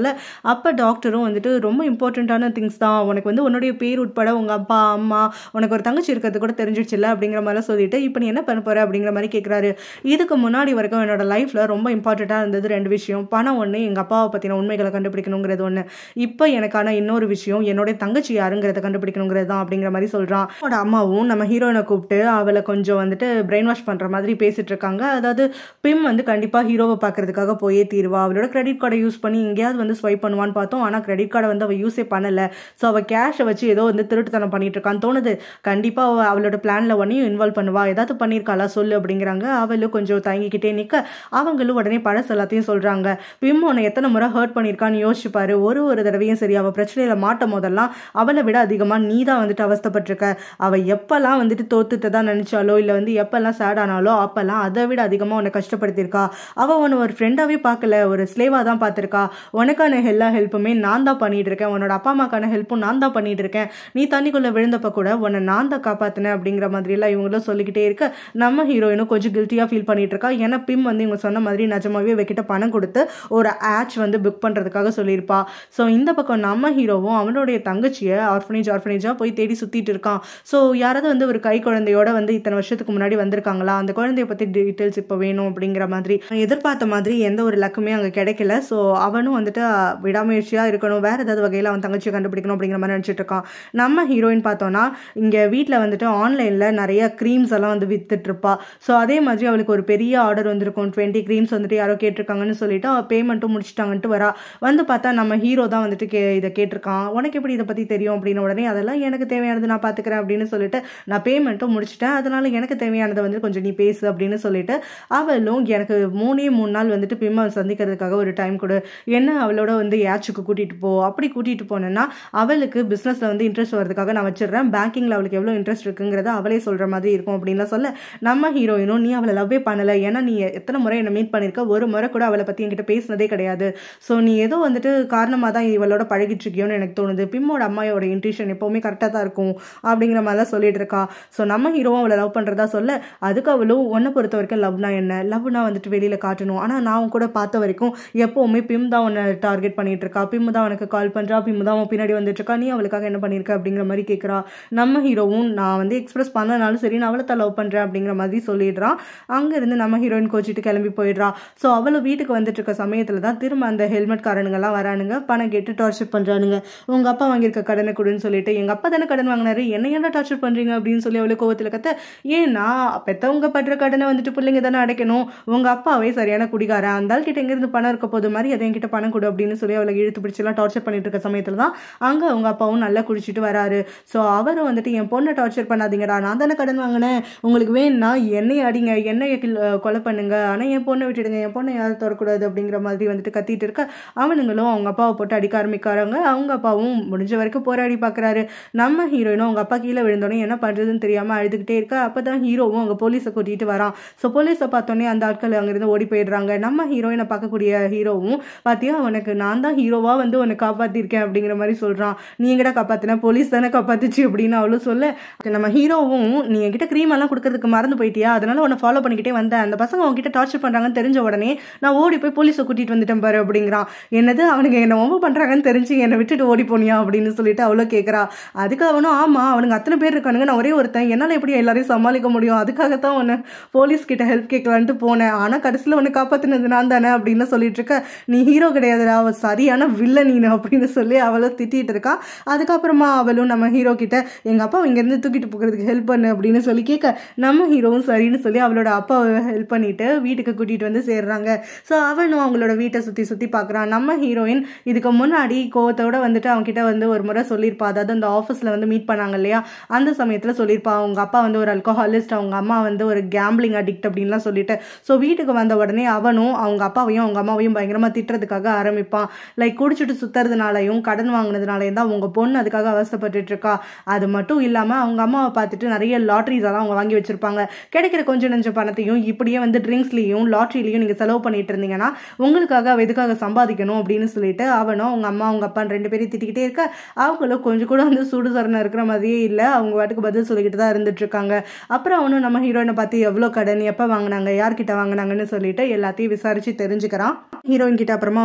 சொல்ல அப்போ டாக்டரும் வந்துட்டு ரொம்ப இம்பார்ட்டண்ட்டான திங்ஸ் தான், உனக்கு வந்து உன்னுடைய பேர் உட்பட உங்கள் அப்பா அம்மா உனக்கு ஒரு தங்கச்சி இருக்கிறது கூட தெரிஞ்சிடுச்சுல்ல அப்படிங்கிற மாதிரிலாம் சொல்லிட்டு இப்போ நீ என்ன பண்ண போகிற அப்படிங்கிற மாதிரி கேட்குறாரு. இதுக்கு முன்னாடி வரைக்கும் என்னோட லைஃப்பில் ரொம்ப இம்பார்ட்டண்ட்டாக இருந்தது ரெண்டு விஷயம். பணம் ஒன்று, எங்கள் அப்பாவை பற்றின உண்மைகளை கண்டுபிடிக்கணுங்கிறது ஒன்று. இப்போ எனக்கான இன்னொரு விஷயம் என்னோட தங்கச்சி யாருங்கிறத கண்டுபிடிக்கணுங்கிறது தான் அப்படிங்கிற மாதிரி சொல்கிறான். அவனோட அம்மாவும் நம்ம ஹீரோயினை கூப்பிட்டு அவளை கொஞ்சம் வந்துட்டு பிரெயின் வாஷ் பண்ணுற மாதிரி பேசிட்டு இருக்காங்க. அதாவது பிம் வந்து கண்டிப்பாக ஹீரோவை பார்க்கறதுக்காக போயே தீருவா, அவளோட கிரெடிட் கார்டை யூஸ் பண்ணி எங்கேயாவது வந்து ஸ்வைப் பண்ணுவான்னு பார்த்தோம். ஆனால் கிரெடிட் கார்டை வந்து அவள் யூஸே பண்ணலை. ஸோ அவள் கேஷை வச்சு ஏதோ வந்து திருட்டுத்தனம் பண்ணிட்டு இருக்கான்னு தோணுது. கண்டிப்பாக அவள் அவளோட பிளானில் ஒன்றையும் இன்வால்வ் பண்ணுவா, ஏதாவது பண்ணியிருக்காளா சொல்லு அப்படிங்கிறாங்க. அவளும் கொஞ்சம் தயங்கிக்கிட்டே நிற்க அவங்களும் உடனே பழசு எல்லாத்தையும் சொல்கிறாங்க. பிம் உன்னை எத்தனை முறை ஹர்ட் பண்ணியிருக்கான்னு யோசிச்சுப்பாரு. ஒரு ஒரு தடவையும் சரி அவள் பிரச்சனையில் மாட்டும் போதெல்லாம் அவளை விட அதிகமாக நீ தான் வந்துட்டு அவஸ்தப்பட்டிருக்க. அவள் எப்பெல்லாம் வந்துட்டு தோத்துட்டு தான் நினச்சாலோ இல்லை வந்து எப்பெல்லாம் சேட் ஆனாலோ அப்பெல்லாம் அதை விட அதிகமாக உன்னை கஷ்டப்படுத்தியிருக்கா. அவள் உன்னை ஒரு ஃப்ரெண்டாகவே பார்க்கல, ஒரு ஸ்லேவாக தான் பார்த்துருக்கா. உனக்கான எல்லா ஹெல்ப்புமே நான் தான் பண்ணிட்டு இருக்கேன், உன்னோட அப்பா அம்மாக்கான ஹெல்ப்பும் நான் தான் பண்ணிட்டு இருக்கேன். நீ தண்ணிக்குள்ளே விழுந்தப்ப கூட உன்னை நான் தான் காப்பாற்றினேன் அப்படிங்கிற மாதிரிலாம் இவங்களும் சொல்லிக்கிட்டே இருக்க நம்ம ஹீரோயினும் கொஞ்சம் கில்ட்டியாக ஃபீல் பண்ணிட்டு இருக்கா. ஏன்னா பிம் வந்து இவங்க சொன்ன மாதிரி நிஜமாவே இவகிட்ட பணம் கொடுத்து ஒரு ஆட்ச் வந்து புக் பண்ணுறதுக்காக சொல்லியிருப்பா. ஸோ இந்த பக்கம் நம்ம ஹீரோவும் அவனுடைய தங்கச்சியை ஆர்ஃபனேஜ் ஆர்ஃபனேஜாக போய் தேடி சுற்றிட்டு இருக்கான். ஸோ யாராவது வந்து ஒரு கை குழந்தையோட வந்து இத்தனை வருஷத்துக்கு முன்னாடி வந்திருக்காங்களா, அந்த குழந்தைய பற்றி டீட்டெயில்ஸ் இப்போ வேணும் அப்படிங்கிற மாதிரி எதிர்பார்த்த மாதிரி எந்த ஒரு லக்குமே அங்கே கிடைக்கல. ஸோ அவனும் வந்துட்டு விடாமுயற்சியாக இருக்கணும், வேற ஏதாவது வகையில் அவன் தங்கச்சியை கண்டுபிடிக்கணும் அப்படிங்கிற மாதிரி நினச்சிட்டு இருக்கான். நம்ம ஹீரோயின் பார்த்தோன்னா இங்கே வீட்டில் வந்துட்டு ஆன்லைனில் நிறைய க்ரீம்ஸ் எல்லாம் வந்து வித்துட்டு இருப்பா. ஸோ அதே மாதிரி அவளுக்கு ஒரு பெரிய ஆர்டர் வந்திருக்கும், டுவெண்ட்டி க்ரீம்ஸ் வந்துட்டு யாரோ கேட்டிருக்காங்கன்னு சொல்லிட்டு அவள் பேமெண்ட்டும் முடிச்சிட்டாங்கன்ட்டு வரா. வந்து பார்த்தா நம்ம ஹீரோ தான் வந்துட்டு கே இதை கேட்டிருக்கான். உனக்கு எப்படி இதை பற்றி தெரியும் அப்படின்னு உடனே அதெல்லாம் எனக்கு தேவையானது நான் பார்த்துக்கிறேன் அப்படின்னு சொல்லிட்டு நான் பேமெண்ட்டும் முடிச்சிட்டேன், அதனால எனக்கு தேவையானதை வந்து கொஞ்சம் நீ பேசு அப்படின்னு சொல்லிட்டு அவளும் எனக்கு மூணே மூணு நாள் வந்துட்டு பிம்மை சந்திக்கிறதுக்காக ஒரு டைம் கொடு, என்ன அவளோட வந்து ஏச்சுக்கு கூட்டிகிட்டு போ, அப்படி கூட்டிகிட்டு போனேன்னா அவளுக்கு பிஸ்னஸில் வந்து இன்ட்ரெஸ்ட் வரதுக்காக நான் வச்சிடுறேன், பேங்கிங்கில் அவளுக்கு எவ்வளோ இன்ட்ரெஸ்ட் இருக்குங்கிறத அவளே சொல்கிற மாதிரி இருக்கும் அப்படின்லாம் சொல்ல நம்ம ஹீரோயினும் நீ அவளை லவ்வே பண்ணலை, ஏன்னா நீ எத்தனை முறை என்னை மீட் பண்ணியிருக்க, ஒரு முறை கூட அவளை பற்றி என்கிட்ட பேசினதே கிடையாது. ஸோ நீ ஏதோ வந்துட்டு காரணமாக தான் இவளோட பழகிட்டு இருக்கியோன்னு எனக்கு தோணுது, பிம்மோட அம்மாயோட இன்ட்யூஷன் எப்போவுமே கரெக்டாக தான் இருக்கும் அப்படிங்கிற மாதிரிலாம் சொல்லிட்டு இருக்கா. ஸோ நம்ம ஹீரோவும் அவளை லவ் பண்ணுறதா சொல்ல அதுக்கு அவளும் உன்னை பொறுத்த வரைக்கும் லவ்னா என்ன, லவ்னா வந்துட்டு வெளியில் காட்டணும், ஆனால் நான் கூட பார்த்த வரைக்கும் எப்போவுமே பிம் தான் உன்னை டார்கெட் பண்ணிட்டு இருக்கா, பிம் தான் உனக்கு கால் பண்ணுறா, பிம் தான் அவன் பின்னாடி வந்துட்டு இருக்கா, நீ அவளுக்காக என்ன பண்ணியிருக்க அப்படிங்கிற மாதிரி கேட்குறா. நம்ம ஹீரோவும் நான் வந்து எக்ஸ்பிரஸ் பண்ணனாலும் சரி நான் அவளை தான் லவ் பண்ணுறேன் அப்படிங்கிற மாதிரி சொல்லிடுறான். அங்கேருந்து நம்ம ஹீரோயின் கோச்சிட்டு கிளம்பி போயிடுறா. ஸோ அவளும் வீட்டுக்கு வந்துட்டு இருக்க சமயத்தில் தான் திரும்ப அந்த ஹெல்மெட் காரனுங்கெல்லாம் வரானுங்க, பணம் கேட்டு டார்ச்சர் பண்ணுறானுங்க. உங்கள் அப்பா வாங்கியிருக்க கடனை கொடுன்னு சொல்லிட்டு எங்கள் அப்பா தானே கடன் வாங்கினாரு, என்ன என்ன டார்ச்சர் பண்ணுறீங்க அப்படின்னு சொல்லி அவளுக்கு கோவத்தில் கத்த, ஏன்னா பெற்றவங்க படுற கடனை வந்துட்டு பிள்ளைங்க தானே அடைக்கணும், உங்கள் அப்பாவே சரியான குடிகாரன், அந்த ஆள் கிட்ட எங்கேருந்து பணம் இருக்க போது மாதிரி அதை என்கிட்ட பணம் கொடு அப்படின்னு சொல்லி அவளை இழுத்து பிடிச்செல்லாம் டார்ச்சர் பண்ணிட்டு இருக்க சமயத்தில் தான் அங்கே அவங்க அப்பாவும் நல்லா குடிச்சிட்டு வராரு. ஸோ அவரும் வந்துட்டு என் பொண்ணை டார்ச்சர் பண்ணாதீங்கடா, நான் தானே கடன் வாங்கினேன், உங்களுக்கு வேணும்னா என்னையை அடிங்க, என்னையை கொலை பண்ணுங்க, ஆனால் என் பொண்ணை விட்டுடுங்க, என் பொண்ணை யாரும் தொடக்கூடாது அப்படிங்கிற மாதிரி வந்துட்டு கத்திட்டு இருக்க அவனுங்களும் அவங்க அப்பாவை போட்டு அடிக்க ஆரம்பிக்கிறாங்க. அவங்க அப்பாவும் முடிஞ்ச வரைக்கும் போராடி பார்க்குறாரு. நம்ம ஹீரோயினும் அவங்க அப்பா கீழே விழுந்தோடனே என்ன பண்ணுறதுன்னு தெரியாமல் அழுதுகிட்டே இருக்க அப்போ தான் ஹீரோவும் அவங்க போலீஸை கூட்டிகிட்டு வரான். ஸோ போலீஸை பார்த்தோன்னே அந்த ஆட்கள் அங்கேருந்து ஓடி போயிடுறாங்க. நம்ம ஹீரோயினை பார்க்கக்கூடிய ஹீரோவும் பார்த்தியா உனக்கு நான் தான் ஹீரோவாக வந்து உன்னை காப்பாற்றிருக்கேன் அப்படிங்கிற மாதிரி சொல்கிறான். நீ எங்கடா காப்பாற்றின, போலீஸ் தானே காப்பாத்துச்சு அப்படின்னு அவளும் சொல்ல நம்ம ஹீரோவும் நீ என்கிட்ட க்ரீம் எல்லாம் கொடுக்கறதுக்கு மறந்து போயிட்டியா, அதனால உன்னை ஃபாலோ பண்ணிக்கிட்டே வந்தேன், அந்த பசங்க அவங்ககிட்ட டார்ச்சர் பண்ணுறாங்கன்னு தெரிஞ்ச உடனே நான் ஓடி போய் போலீஸை கூட்டிகிட்டு வந்துட்டேன் பாரு அப்படிங்கிறான். என்னது அவனுங்க என்னை ரொம்ப பண்ணுறாங்கன்னு தெரிஞ்சு என்னை விட்டுட்டு ஓடி போனியா அப்படின்னு சொல்லிட்டு அவ்வளோ கேட்குறா. அதுக்கு அவனும் ஆமாம் அவனுங்க அத்தனை பேர் இருக்கானுங்க, நான் ஒரே ஒருத்தன், என்னால் எப்படி எல்லாரையும் சமாளிக்க முடியும், அதுக்காகத்தான் உன்னை போலீஸ் கிட்ட ஹெல்ப் கேட்கலான்ட்டு போனேன், ஆனால் கடைசியில் உன்னை காப்பாற்றினது நான் தானே அப்படின்னு சொல்லிட்டு இருக்க, நீ ஹீரோ கிடையாதுடா, அவள் சரியான வில்ல நீனு அப்படின்னு சொல்லி அவளும் திட்டிகிட்டு இருக்கா. அதுக்கப்புறமா அவளும் நம்ம ஹீரோ கிட்ட எங்கள் அப்பா இங்கேருந்து தூக்கிட்டு போகிறதுக்கு ஹெல்ப் பண்ணு அப்படின்னு சொல்லி கேட்க நம்ம ஹீரோவும் சரின்னு சொல்லி அவளோட அப்பாவை ஹெல்ப் பண்ணிட்டு வீட்டுக்கு கூட்டிகிட்டு வந்து சேர்றாங்க. ஸோ அவனும் அவங்களோட வீட்டை சுற்றி சுற்றி பார்க்குறான். நம்ம ஹீரோயின் இதுக்கு முன்னாடி கோவத்தோட வந்துட்டு அவங்ககிட்ட வந்து ஒரு முறை சொல்லியிருப்பா, அதாவது அந்த ஆஃபீஸில் வந்து மீட் பண்ணாங்க இல்லையா, அந்த சமயத்தில் சொல்லியிருப்பா அவங்க அப்பா வந்து ஒரு அல்கோஹாலிஸ்ட், அவங்க அம்மா வந்து ஒரு கேம்பிளிங் அடிக்ட் அப்படின்லாம் சொல்லிட்டு. ஸோ வீட்டுக்கு வந்த உடனே அவனும் அவங்க அப்பாவையும் அவங்க அம்மாவையும் பயங்கரமாக திட்டுறதுக்காக ஆரம்பிப்பான். லைக் குடிச்சிட்டு சுற்றுறதுனாலையும் கடன் வாங்கினதுனாலையும் தான் உங்கள் பொண்ணு அதுக்காக அவசப்பட்டு இருக்கா, அது மட்டும் இல்லாமல் அவங்க அம்மாவை பார்த்துட்டு நிறைய லாட்ரிஸ் எல்லாம் அவங்க வாங்கி வச்சிருப்பாங்க, கிடைக்கிற கொஞ்சம் நெஞ்ச பணத்தையும் இப்படியே வந்து ட்ரிங்க்ஸ்லையும் லாட்ரிலையும் நீங்கள் செலவு பண்ணிட்டு இருந்தீங்கன்னா உங்களுக்காக அவ எதுக்காக சம்பாதிக்கணும் அப்படின்னு சொல்லிட்டு அவனும் அவங்க அம்மா அவங்க அப்பான்னு ரெண்டு பேரும் திட்டிக்கிட்டே இருக்க அவங்களும் கொஞ்சம் கூட வந்து சூடு சரணம் இருக்கிற மாதிரியே இல்லை, அவங்க வாட்டுக்கு பதில் சொல்லிக்கிட்டு தான் இருந்துட்டு இருக்காங்க. அப்புறம் அவனும் நம்ம ஹீரோயினை பார்த்து எவ்வளோ கடன் எப்போ வாங்கினாங்க யார்கிட்ட வாங்கினாங்கன்னு சொல்லிட்டு எல்லாத்தையும் விசாரிச்சு தெரிஞ்சுக்கிறான். ஹீரோயின் கிட்ட அப்புறமா அவன் தனியாக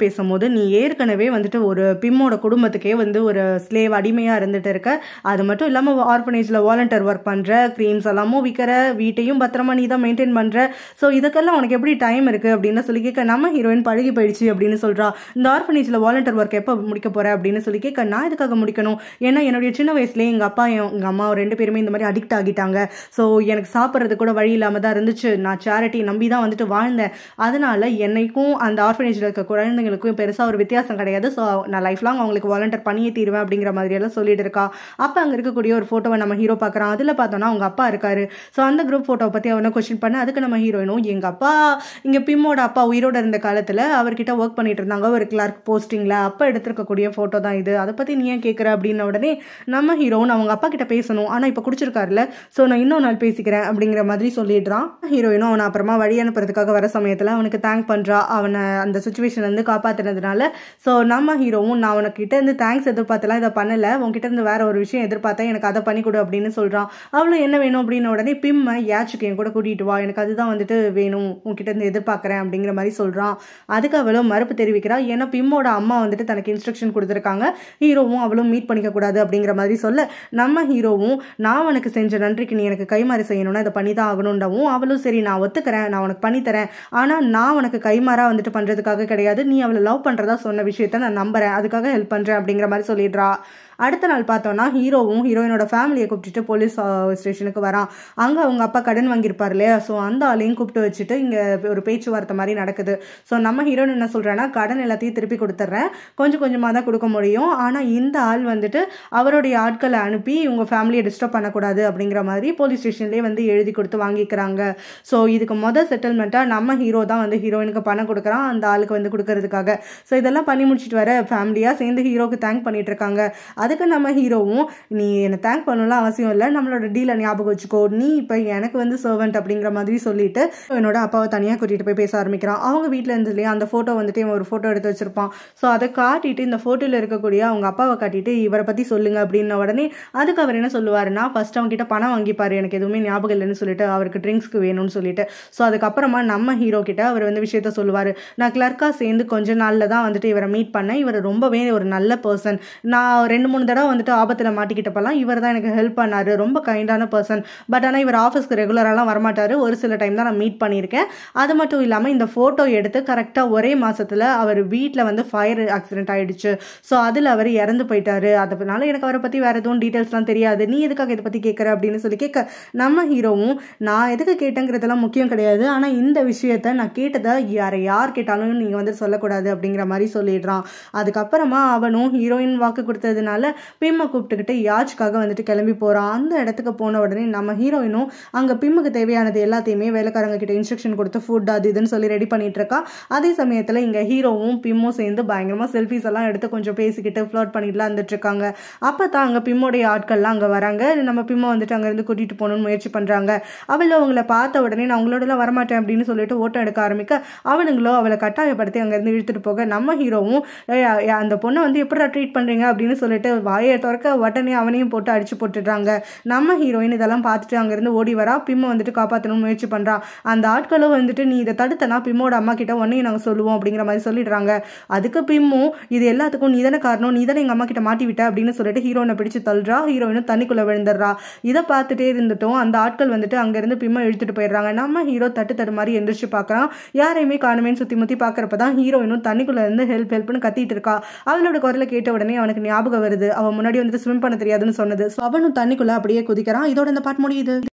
பேசும்போது நீ ஏற்கனவே வந்துட்டு ஒரு பிம்மோட குடும்பத்துக்கே வந்து ஒரு ஸ்லேவ் அடிமையாக இருந்துட்டு இருக்க, அது மட்டும் இல்லாமல் ஆர்ஃபனேஜில் வாலண்டியர் ஒர்க் பண்ணுற, க்ரீம்ஸ் எல்லாமும் விற்கிற, வீட்டையும் பத்திரமா நீ தான் மெயின்டைன் பண்ணுற, ஸோ இதுக்கெல்லாம் உனக்கு எப்படி டைம் இருக்குது அப்படின்னு சொல்லி கேட்க நம்ம ஹீரோயின் பழகி போயிடுச்சு அப்படின்னு சொல்கிறா. இந்த ஆர்ஃபனேஜில் வாலண்டியர் ஒர்க் எப்போ முடிக்க போகிற அப்படின்னு சொல்லி கேட்க நான் இதுக்காக முடிக்கணும், ஏன்னா என்னுடைய சின்ன வயசுலேயே எங்கள் அப்பா எங்கள் அம்மா ரெண்டு பேருமே இந்த மாதிரி அடிக்ட் ஆகிட்டாங்க. ஸோ எனக்கு சாப்பிட்றது கூட வழி இல்லாமல் தான் இருந்துச்சு. நான் சேரிட்டி நம்பி தான் வந்துட்டு வாழ்ந்தேன். அதனால என்னைக்கும் அந்த ஆர்ஃபனேஜில் இருக்க குழந்தைங்களுக்கும் பெருசாக ஒரு வித்தியாசம் கிடையாது. ஸோ நான் லைஃப் லாங் அவங்களுக்கு வாலண்டியர் பண்ணியே தீருவேன் அப்படிங்கிற மாதிரியெல்லாம் சொல்லிட்டு இருக்கா. அப்போ அங்கே இருக்கக்கூடிய ஒரு ஃபோட்டோவை நம்ம ஹீரோ பார்க்குறான். அதில் பார்த்தோன்னா அவங்க அப்பா இருக்காரு. ஸோ அந்த குரூப் ஃபோட்டோவை பற்றி அவனை கொஸ்டின் பண்ண, அதுக்கு நம்ம ஹீரோயினும் எங்கள் அப்பா இங்கே பிம்மோட அப்பா உயிரோடு இருந்த காலத்தில் அவர்கிட்ட ஒர்க் பண்ணிட்டு இருந்தாங்க ஒரு கிளார்க் போஸ்டிங்கில், அப்போ எடுத்துருக்கக்கூடிய ஃபோட்டோ தான் இது, அதை பற்றி நீ ஏன் கேட்குற அப்படின்ன உடனே நம்ம ஹீரோயின் அவங்க அப்பா கிட்ட பேசணும், ஆனால் இப்போ குடிச்சிருக்காருல, ஸோ நான் இன்னொரு நாள் பேசிக்கிறேன் அப்படிங்கிற மாதிரி சொல்லிடுறான். ஹீரோயினும் அவனை அப்புறமா வழி அனுப்புறதுக்காக வர சமயத்தில் அவனுக்கு தேங்க் பண்ணுறா, அவனை அந்த சுச்சுவேஷன்லேருந்து காப்பாற்றுனதுனால. ஸோ நம்ம ஹீரோவும் நான் உனக்கிட்ட இருந்து தேங்க்ஸ் எதிர்பார்த்தலாம் இதை பண்ணலை, உங்ககிட்ட இருந்து வேற ஒரு விஷயம் எதிர்பார்த்தேன், எனக்கு அதை பண்ணி கொடு அப்படின்னு சொல்கிறான். அவளும் என்ன வேணும் அப்படின்ன உடனே பிம்மை யாச்சுக்கு என் கூட கூட்டிகிட்டு வா, எனக்கு அதுதான் வந்துட்டு வேணும், உங்ககிட்ட இருந்து எதிர்பார்க்குறேன் அப்படிங்கிற மாதிரி சொல்கிறான். அதுக்கு அவளும் மறுப்பு தெரிவிக்கிறா, ஏன்னா பிம்மோட அம்மா வந்துட்டு தனக்கு இன்ஸ்ட்ரக்ஷன் கொடுத்துருக்காங்க, ஹீரோவும் அவளும் மீட் பண்ணிக்க கூடாது அப்படிங்கிற மாதிரி சொல்ல நம்ம ஹீரோவும் நான் உனக்கு செஞ்ச நன்றிக்கு நீ எனக்கு கைமாறு செய்யணும்னா இதை பண்ணி தான் ஆகணும்ன்றவும் அவளும் சரி நான் ஒத்துக்கிறேன், நான் உனக்கு பண்ணித்தரேன், ஆனால் நான் உனக்கு கைமாறா வந்துட்டு பண்ணுறதுக்காக கிடையாது, நீ அவளை லவ் பண்ணுறதா சொன்ன விஷயத்த நான் நம்புறேன், அதுக்காக ஹெல்ப் பண்ணுறேன் அப்படிங்கிற மாதிரி சொல்லிடுறா. அடுத்த நாள் பார்த்தோன்னா ஹீரோவும் ஹீரோயினோட ஃபேமிலியை கூப்பிட்டுட்டு போலீஸ் ஸ்டேஷனுக்கு வரான். அங்கே அவங்க அப்பா கடன் வாங்கியிருப்பார் இல்லையா, ஸோ அந்த ஆளையும் கூப்பிட்டு வச்சுட்டு இங்கே ஒரு பேச்சுவார்த்தை மாதிரி நடக்குது. ஸோ நம்ம ஹீரோயின் என்ன சொல்கிறேன்னா, கடன் எல்லாத்தையும் திருப்பி கொடுத்துட்றேன், கொஞ்சம் கொஞ்சமாக தான் கொடுக்க முடியும், ஆனால் இந்த ஆள் வந்துட்டு அவருடைய ஆட்களை அனுப்பி உங்கள் ஃபேமிலியை டிஸ்டர்ப் பண்ணக்கூடாது அப்படிங்கிற மாதிரி போலீஸ் ஸ்டேஷன்லேயே வந்து எழுதி கொடுத்து வாங்கிக்கிறாங்க. ஸோ இதுக்கு மொதல் செட்டில்மெண்ட்டாக நம்ம ஹீரோ தான் வந்து ஹீரோயினுக்கு பணம் கொடுக்குறான் அந்த ஆளுக்கு வந்து கொடுக்கறதுக்காக. ஸோ இதெல்லாம் பண்ணி முடிச்சுட்டு வர ஃபேமிலியாக சேர்ந்து ஹீரோக்கு தேங்க் பண்ணிட்டு இருக்காங்க. அதுக்கு நம்ம ஹீரோவும் நீ என்னை தேங்க் பண்ணலாம் அவசியம் இல்லை, நம்மளோட டீலை ஞாபகம் வச்சுக்கோ, நீ இப்போ எனக்கு வந்து சர்வெண்ட் அப்படிங்கிற மாதிரி சொல்லிட்டு என்னோட அப்பாவை தனியாக கூட்டிகிட்டு போய் பேச ஆரம்பிக்கிறான். அவங்க வீட்டில் இருந்து இல்லையா அந்த ஃபோட்டோ வந்துட்டு இவன் ஒரு ஃபோட்டோ எடுத்து வச்சிருப்பான். ஸோ அதை காட்டிட்டு இந்த ஃபோட்டோவில் இருக்கக்கூடிய அவங்க அப்பாவை காட்டிட்டு இவரை பற்றி சொல்லுங்க அப்படின்ன உடனே அதுக்கு அவர் என்ன சொல்லுவாருன்னா, ஃபர்ஸ்ட் அவங்க கிட்ட பணம் வாங்கிப்பாரு, எனக்கு எதுவுமே ஞாபகம் இல்லைன்னு சொல்லிட்டு அவருக்கு ட்ரிங்க்ஸ்க்கு வேணும்னு சொல்லிட்டு. ஸோ அதுக்கப்புறமா நம்ம ஹீரோ கிட்ட அவர் வந்து விஷயத்த சொல்லுவார், நான் கிளர்க்காக சேர்ந்து கொஞ்ச நாளில் தான் வந்துட்டு இவரை மீட் பண்ணேன், இவர் ரொம்பவே ஒரு நல்ல பர்சன், நான் ரெண்டு மூணு தடவை வந்துட்டு ஆபத்தில் மாட்டிக்கிட்டப்பெல்லாம் இவர் தான் எனக்கு ஹெல்ப் பண்ணாரு, ரொம்ப கைண்டான பர்சன், பட் ஆனால் இவர் ஆஃபீஸ்க்கு ரெகுலராலாம் வரமாட்டார், ஒரு சில டைம் தான் நான் மீட் பண்ணியிருக்கேன். அது மட்டும் இல்லாமல் இந்த ஃபோட்டோ எடுத்து கரெக்டாக ஒரே மாதத்தில் அவர் வீட்டில் வந்து ஃபயர் ஆக்சிடென்ட் ஆகிடுச்சு, ஸோ அதில் அவர் இறந்து போயிட்டாரு, அதனால எனக்கு அவரை பற்றி வேறு எதுவும் டீட்டெயில்ஸ்லாம் தெரியாது, நீ எதுக்காக இதை பற்றி கேட்குற அப்படின்னு சொல்லி கேட்க நம்ம ஹீரோவும் நான் எதுக்கு கேட்டேங்கிறதெல்லாம் முக்கியம் கிடையாது, ஆனால் இந்த விஷயத்த நான் கேட்டதை யாரை யார் கேட்டாலும் நீங்கள் வந்து சொல்லக்கூடாது அப்படிங்கிற மாதிரி சொல்லிடுறான். அதுக்கப்புறமா அவனும் ஹீரோயின் வாக்கு கொடுத்ததுனால பிம்மை கூப்பிட்டுக்கிட்டு யாச்சுக்காக வந்துட்டு கிளம்பி போகிறான். அந்த இடத்துக்கு போன உடனே நம்ம ஹீரோயினும் அங்கே பிம்முக்கு தேவையானது எல்லாத்தையுமே வேலைக்காரங்க கிட்ட இன்ஸ்ட்ரக்ஷன் கொடுத்து ஃபுட் அது இதுன்னு சொல்லி ரெடி பண்ணிட்டு இருக்கா. அதே சமயத்தில் இங்கே ஹீரோவும் பிம்மும் சேர்ந்து பயங்கரமாக செல்ஃபிஸ் எல்லாம் எடுத்து கொஞ்சம் பேசிக்கிட்டு ஃப்ளோட் பண்ணிட்டுலாம் வந்துட்டு இருக்காங்க. அப்போ தான் அங்கே பிம்மோடைய ஆட்கள்லாம் அங்கே வராங்க. நம்ம பிம்மை வந்துட்டு அங்கேருந்து கூட்டிகிட்டு போகணும்னு முயற்சி பண்ணுறாங்க. அவளை அவங்கள பார்த்த உடனே நான் அவங்களோடலாம் வரமாட்டேன் அப்படின்னு சொல்லிட்டு ஓட்டம் எடுக்க ஆரம்பிக்க அவனுங்களோ அவளை கட்டாயப்படுத்தி அங்கேருந்து இழுத்துட்டு போக நம்ம ஹீரோவும் அந்த பொண்ணை வந்து எப்படி ட்ரீட் பண்ணுறீங்க அப்படின்னு சொல்லிட்டு வாயை திறக்க உடனே அவனையும் போட்டு அடிச்சு போட்டுடுறாங்க. நம்ம ஹீரோயின் இதெல்லாம் பார்த்துட்டு அங்கேருந்து ஓடி வரா. பிம்மை வந்துட்டு காப்பாற்றணும்னு முயற்சி பண்ணுறா. அந்த ஆட்களும் வந்துட்டு நீ இதை தடுத்தனா பிம்மோட அம்மா கிட்ட உன்னையும் நாங்கள் சொல்லுவோம் அப்படிங்கிற மாதிரி சொல்லிடுறாங்க. அதுக்கு பிம்மும் இது எல்லாத்துக்கும் நீ தானே காரணம், நீ தானே எங்கள் அம்மா கிட்ட மாட்டி விட்ட அப்படின்னு சொல்லிட்டு ஹீரோயினை பிடிச்சு தள்ளுறா. ஹீரோயினும் தண்ணிக்குள்ளே விழுந்துடுறா. இதை பார்த்துட்டே இருந்துட்டோம் அந்த ஆட்கள் வந்துட்டு அங்கேருந்து பிம்மை இழுத்துட்டு போயிடுறாங்க. நம்ம ஹீரோ தட்டு தட்டு மாதிரி எந்திரிச்சு பார்க்குறான். யாரையுமே காணுமேன்னு சுற்றி முற்றி பார்க்குறப்ப தான் ஹீரோயினும் தண்ணிக்குள்ளே இருந்து ஹெல்ப் ஹெல்ப்னு கத்திட்டு இருக்கா. அவளோட குரலை கேட்ட உடனே அவனுக்கு ஞாபகம் வருது அவன் முன்னாடி வந்துட்டு ஸ்விம் பண்ண தெரியாதுன்னு சொன்னது. அவனும் தண்ணிக்குள்ள அப்படியே குதிக்கிறான். இதோட இந்த பாட்டு முடியுது.